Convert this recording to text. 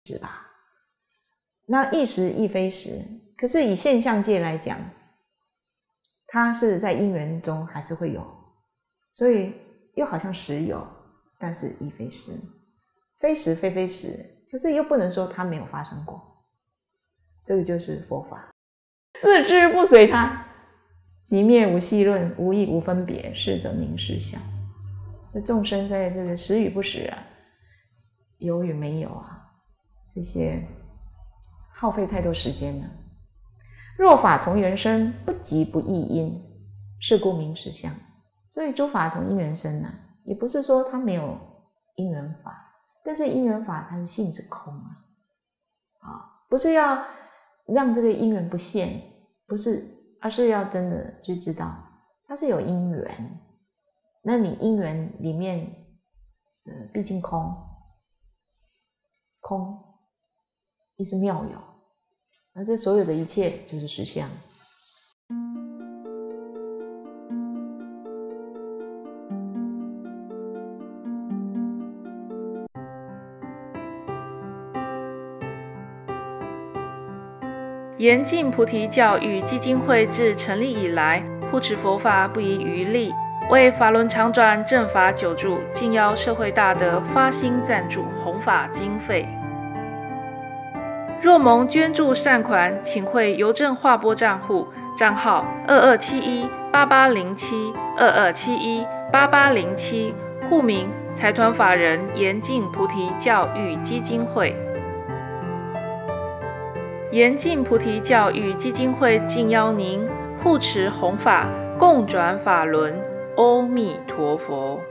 是吧？那亦实亦非实，可是以现象界来讲，它是在因缘中还是会有，所以又好像实有，但是亦非实，非实非非实，可是又不能说它没有发生过。这个就是佛法，自知不随他，即灭无戏论，无义无分别，是则名实相。这众生在这个实与不实啊，有与没有啊，这些耗费太多时间了。若法从缘生，不即不异因，是故名实相。所以诸法从因缘生啊，也不是说它没有因缘法，但是因缘法它的性是空啊，不是要让这个因缘不现，不是，而是要真的去知道它是有因缘。那你因缘里面，毕竟空亦是妙有，那这所有的一切就是实相。 严禁菩提教育基金会自成立以来，护持佛法不遗余力，为法轮常转正法久住，敬邀社会大德发心赞助弘法经费。若蒙捐助善款，请汇邮政划拨账户，账号2271880722718807，户名财团法人严禁菩提教育基金会。严禁菩提教育基金会敬邀您护持弘法，共转法轮。阿弥陀佛。